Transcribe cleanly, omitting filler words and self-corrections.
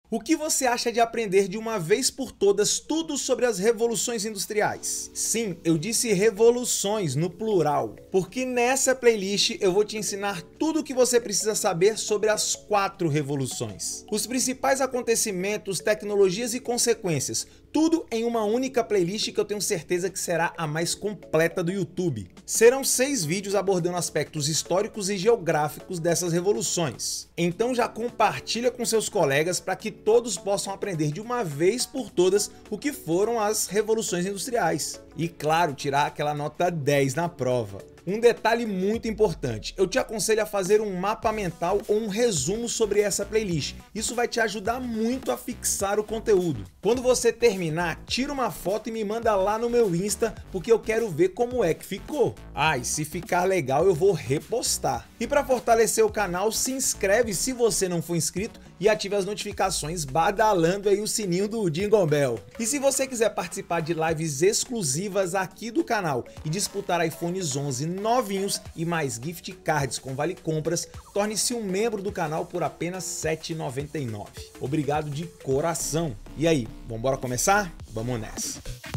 O que você acha de aprender de uma vez por todas tudo sobre as revoluções industriais? Sim, eu disse revoluções no plural, porque nessa playlist eu vou te ensinar tudo o que você precisa saber sobre as 4 revoluções. Os principais acontecimentos, tecnologias e consequências, tudo em uma única playlist que eu tenho certeza que será a mais completa do YouTube. Serão 6 vídeos abordando aspectos históricos e geográficos dessas revoluções. Então já compartilha com seus colegas para que todos possam aprender de uma vez por todas o que foram as revoluções industriais. E claro, tirar aquela nota 10 na prova. Um detalhe muito importante, eu te aconselho a fazer um mapa mental ou um resumo sobre essa playlist. Isso vai te ajudar muito a fixar o conteúdo. Quando você terminar, tira uma foto e me manda lá no meu Insta, porque eu quero ver como é que ficou. Ah, e se ficar legal eu vou repostar. E para fortalecer o canal, se inscreve se você não for inscrito e ative as notificações badalando aí o sininho do Jingle Bell. E se você quiser participar de lives exclusivas aqui do canal e disputar iPhones 11 novinhos e mais gift cards com vale compras, torne-se um membro do canal por apenas R$ 7,99. Obrigado de coração. E aí, vamos começar? Vamos nessa!